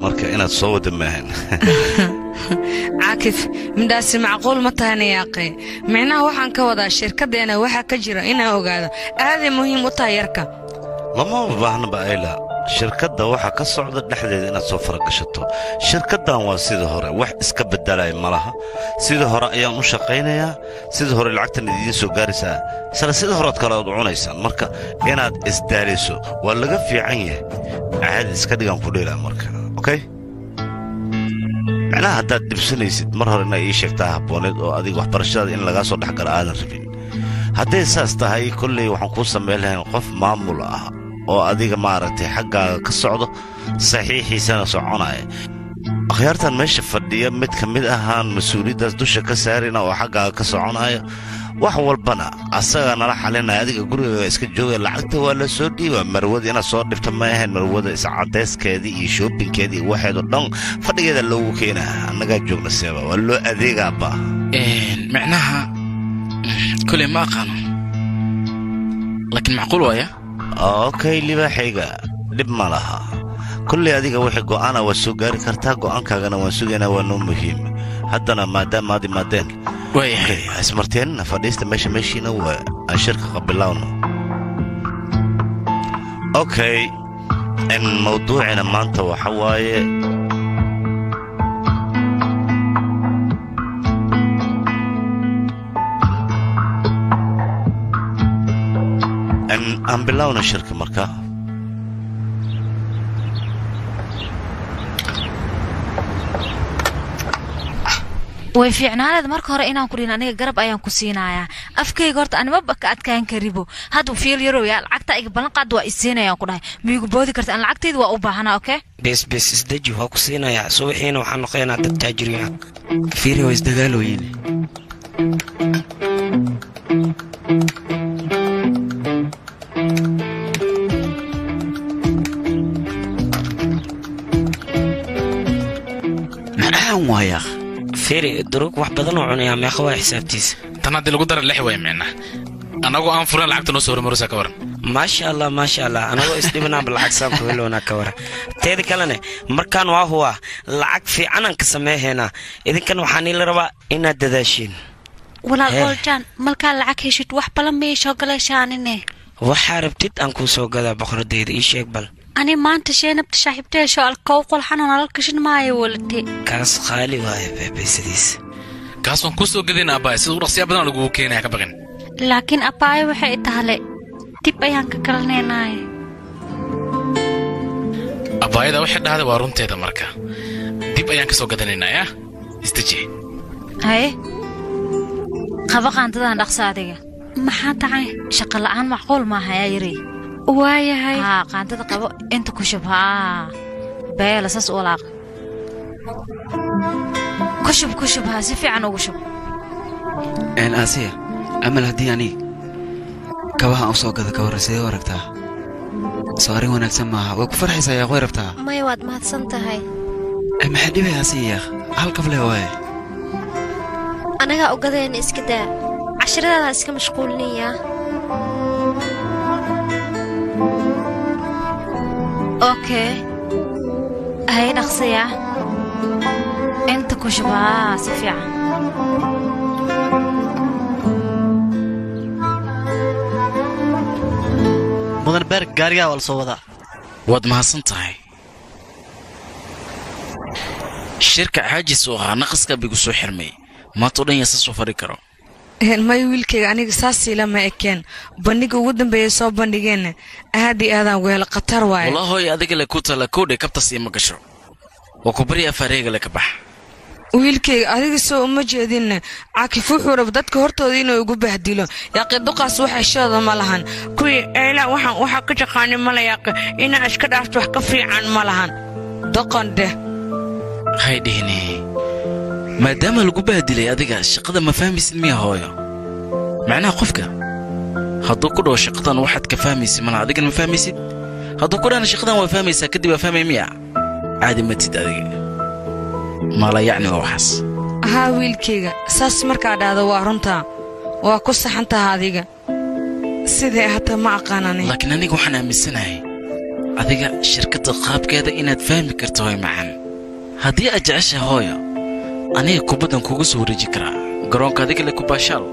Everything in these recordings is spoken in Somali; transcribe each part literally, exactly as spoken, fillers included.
marka inaad soo wada maahan caakif middaasi macquul ma tahana yaaqay micnaha waxaan ka wadaa shirkadeena waxa ka jira inaan ogaado aad muhiim u tahay yarka lama baahna baayla shirkadda waxa ka socda dhexdeeda inaad soo faragashato shirkaddan waa sida hore wax iska bedelay malaha sida hore ayaan u shaqaynayaa sida hore lacagtan idin soo gaaraysaa sala sida hore kala u cunaysaan marka inaad isdaaliso waa laga fiican yahay aad iska dhigan ku dheelaa marka okay ana hadda dibsanaysid mar hore inay ii sheegtaa habooneed oo adiga wax barashada in laga soo dhaxgal aadan rabin haddii saas tahay kulli waxaan ku sameeyay qof maamul ah oo adiga maaragtay xaggaaga ka socdo saxiixiisana soconaya akhyaartan meesha fadhiya mid ka mid ahaan mas'uuliyadaas dusha ka saarina oo xaggaaga ka soconaya wax walbana asaga nala xalinaya adiga guriga iska jooga lacagta waa la soo dhiiba marwada ina soo dhibta ma ahayn marwada is cadeyskeedii iyo shoppingkeedii waxeedo dhan fadhigeeda loogu keenaa annaga joogna seeba waa loo adeegaaba een macnaha kulli ma aqaano laakiin macquul waaya okay libaaxiga dib ma laha kulli adiga wixii go'aana waa soo gaari kartaa go'aankaagana waan sugaynaa waa noo muhiim haddana maadaama aad imaadeen waayahay ismarteen fadhiista meesha meeshiina waa shirka qabilawno okay in mawduucina maanta waxa waaye ان ام بلاونا شركه marka way fiicnaanad marka hore inaan ku dhiin aniga garab ayaan ku siinayaa afkayga horta anima baka adkaan karibo haduu fiil yaro yaa lacagta iga balan qaad waa isiinayaan ku dhahay miigu boodi kartaa an lacagteedu waa u baahanaa okay bes bes isdaji waa ku siinayaa subaxiina waxaan noqonaynaa dad taajiriin fiiri way isdagaalooyin maxaan waaya فيري دروك واحد بدن وعنيا ما يخوى حسابتيس تنادي لو قدر اللحي وين معنا انا اقول ان فرن لعبت نص مرسا كورن ما شاء الله ما شاء الله انا استبنا بالعكس ام كلنا كورن تيدي كلنا مركان وهو لعق في عنن كسميه هنا اذا كان وحاني لربا ان دداشين ولا قولجان ملكان لعق هيشت wax balan ma soo galashaanine waxa rabtid aan ku soo gada boqoradeeda ii sheeg bal ani maanta sheenabta saaxiibtay soo alkow qolxan oo kashin maayo walti kaas qaali waay beebisiis kaas waan ku soo gadin abay sidoo raqsiya badan lagu keenay ka baqin laakiin abay waxay tahay dib ayaan ka kalneenay abayda waxa dhahday waa runteeda marka dib ayaan ka soo gadanaynaa istaji hay qaba qaantadan dhaqsaadiga maxaa tahay shaqo la'aan macquul ma aha yiri waayahay ها قاعدة قبو انت كشب ها بيلا ساس ولاق كشب كشب ها سيفي عنو كشب ان اسيا امل هدياني كواها او سوق ذا كورسي ورقتها صاري وانا تسمعها وكفرحيسا يا غيربتها ما يواد ما تسنتهاي ما حد بها اسيا هل قبل هواي انا اوغدين اسكدا عشرة اسك مشغولنيا اوكي هاي نقصية انت كشبها سفيعة مدن بارك قاريا والصوضة واد ما صنتهاي الشركة عاجز وها نقصك بيقصو حرمي ما تقولين يساسو فريكرو الماي ويلكي aniga saasi lama ekeen bandiga ugu dambeeyay soo bandhigeen aad iyo aad weel qatar waay wallahi adiga la ku tala koodhe kabtas iyo magasho waa ku bari afareega la ka bax wiilkay adiga soo uma jeedin caakif wuxuu rab dadka hortooda inuu ugu bahdilo yaqi duqaas waxa shada ma lahan kuwi eela waxaan waxa ka shaqaanay ma la yaqi ina iska dhaafto wax ka fiican ma lahan doqonde haydini maadaama lagu bahdilay adiga shaqada ma fahmaysid miya hooyo macnaha qofka hadduu ku dhaw shaqadan waxaad ka fahmaysid mana adiga ma fahmaysid hadduu ku dhaw shaqadan waa fahmaysaa kadib waa fahmay miya caadi ma tid adiga ma la yacni waxas ها wiilkayga saas markaa dhaado waa runta waa ku saxantaha adiga sidee hata ma aqaanani laakiin aniga waxaan aaminsanahay adiga shirkadda qaabkeeda inaad fahmi karto way macaan haddii aad jeceshahay hooyo aniga kubaddan kugu soo wareeji karaa garoonka adiga le ku baashaal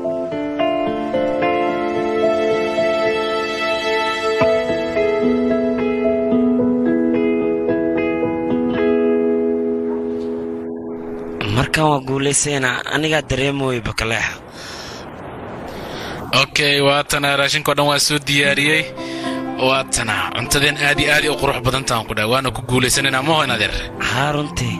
markaan waa guulaysayna anigaa dareemooy bakaleexa okay waatana raashinka oo dhan waa soo diyaariyey waatana cuntadeen aad iyo aad u qurux badan taan ku dhaw waana ku guulaysanayna ma hoyn adeer haa runtii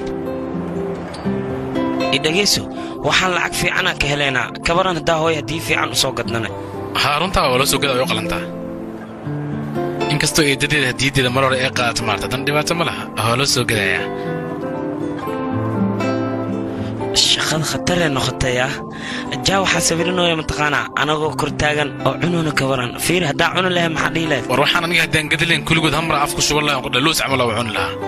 idhagayso waxaan lacag fiicanaan ka helaynaa kabaran haddaa hooy haddii fiican u soo gadnana haa runtaa waa loo soo gada way u qalantaa inkastoo eedadeeda hadiyadeeda mar hore ee qaadato maarta dan dhibaato ma laha waa loo soo gadayaa shaqada khataree noqotaya jaa waxaa sawirinooya mataqaanaa anagoo kor taagan oo cunuuna kabaran fiir haddaa cuni lahay maxaa dhihi lahayd war waxaan aniga haddaan gadilayn kulligood hamra afku shuban lahay qudha loos camal waa cuni lahaa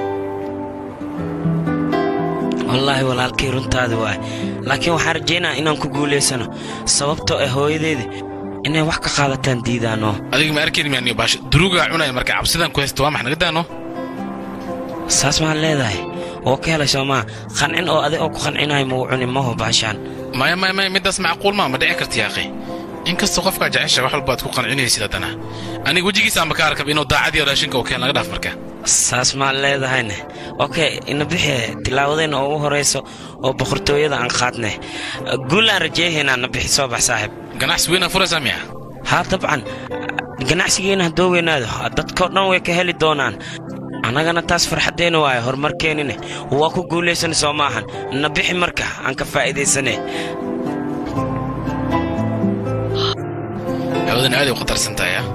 wallaahi walaalkay runtaada waay laakiin waxaan rajaynaa inaan ku guulaysano sababtoo ah hooyadeeda inay wax ka qaadataan diidaano adiga ma arkayni miyaaniyo baasho duruugaa cunaya marka cabsidaan ku haysta waa max naga daano saas maan leedahay oo ka helay soomaa qancin oo adig oo ku qancinayo mau cuni maho baashaan maya maya maya middaas macquul maa ma dhici karta yaaqi inkastoo qofkaa jecesha wax walba aad ku qancinaysid haddana aniga wejigiisa ama ka arkab inuu daacadiyo raashinka oo keen laga dhaaf marka saas maan leedahayne okay ina bixi tilaawadayna ugu horayso oo boqortooyada aan qaadne guulaan rajeehaynaa na bixi soo bax saaxiib ganacsi weynaa furaysaa miya haa dabcan ganacsigeena haddoo weynaado dadkao dhan way ka heli doonaan annagana taas farxaddeenna waaye horumarkeennine waa ku guulaysan soo maahan na bixi marka aan ka faa'iidaysane hawadan aaday u khatarsantahay ah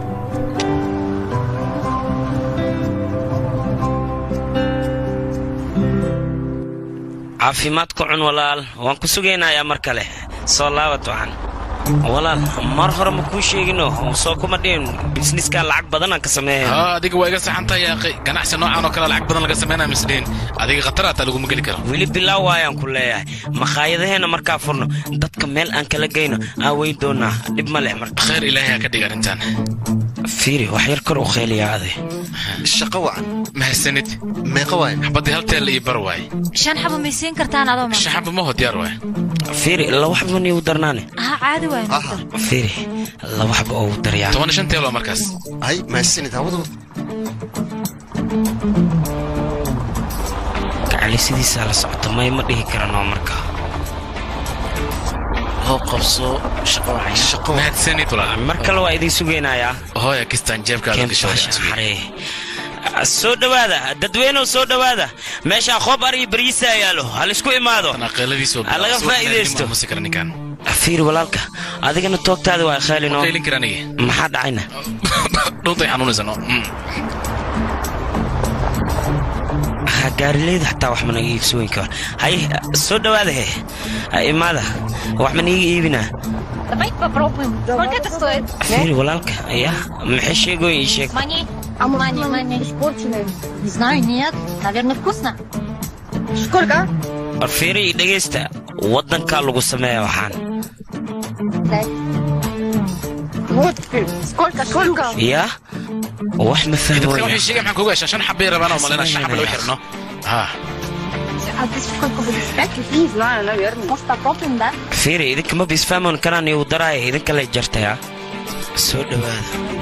caafimaad ku cun walaal waan ku sugaynayaa mar kale soo laabad waxan walaal mar hore ma kuu sheegino soo kuma dhihin bisniskaa lacag badan aan ka sameeya haa adiga waa iga saxantahay yaaqi ganacsi noocan oo kale lacag badan laga sameynaya misdhihin adiga khataraata laguma geli karo weli bilaaw waayaan ku leeyahay makhaayadaheenna markaa furno dadka meel aan kala geyno aan weyn doonaa dhib ma leh marka khayr ilaahay ha ka dhig arrintan fiiri wax yar kor u khayliyaa ade shaqo wacan mahadsanid meeqa waay xabadii hal teel iyo bar waay shan xabo may siin kartaan adoo shan xabo ma ho diyaar waay fiiri laba xabo niigu darnaane haa caadi waay fiiri laba xabo oo u daryaa toban shan teel waa markaas ay mahadsanid hawadu gacali sidiisaa la socota may ma dhihi karanoo marka hoo qabso shaqo shaqo mahadsanid walaal mar kale waa idin sugaynayaa hooya kistaan jeebkaada gasho soo dhawaada dadweynow soo dhawaada meeshaa qoob ari bariisa yaalo halisku imaado laga faa'iidaysto fiir walaalka adigana toogtaada waa khaalino maxaa dhacayna dhuntay xanuunaysano gaarileyda xataa wax managa iibsooyin kara hay soo dhawaada he imaada wax maniga iibinaa Сколько это стоит? fiir walaalka ayaa maxay sheegooyin ii sheeg А мани, мани, испорченные? Не знаю, нет. Наверное, вкусно. Сколько? fiiri ii dhegaysta waddankaa lagu sameeya waxaan Вот, сколько, сколько? yaa wax ma fahmooya waxay sheegay maxaan kuga heshaa shan xabay rabaan oo malena shan xabay loo xirno haa А ты сколько будешь? Пять? Не знаю, наверное. Может, попробуем, да? fiiri idinka ma bisfahmoon karaan igu daraaya idinka lay jartaya soo dhawaada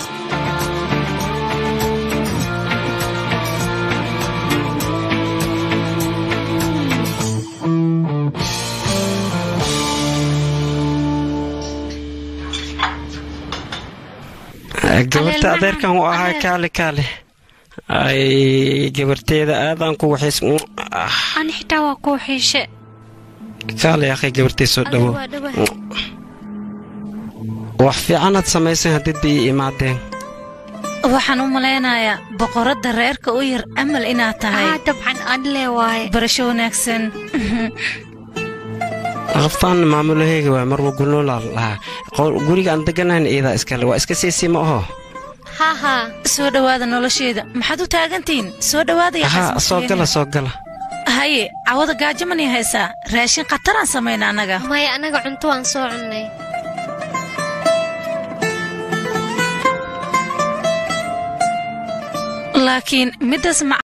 gabarta adeerkan u ahaa kaale kaale ay gabarteeda aadaan ku waxays ani xitaa waa kuu xiishe kaale akhay gabartay soo dhawo wax fiicanaad samaysan haddii ii imaadeen waxaan u malaynayaa boqoradda reerka u yar amal inaad tahay haa dabcan anle waaye barasho wanaagsan qoftaan maamulaheyga waa marwa gulnoolaal lahaa guriga aan deganayn iidaa iskale waa iska siisii ma aho haa haa soo dhowaada nolosheeda maxaad u taagantihiin soo dhowaada haa soo gala soo gala haye cawada gaajo mani haysaa raashin khataraan samayna annaga maya annaga cunto waan soo cunnay laakiin midaas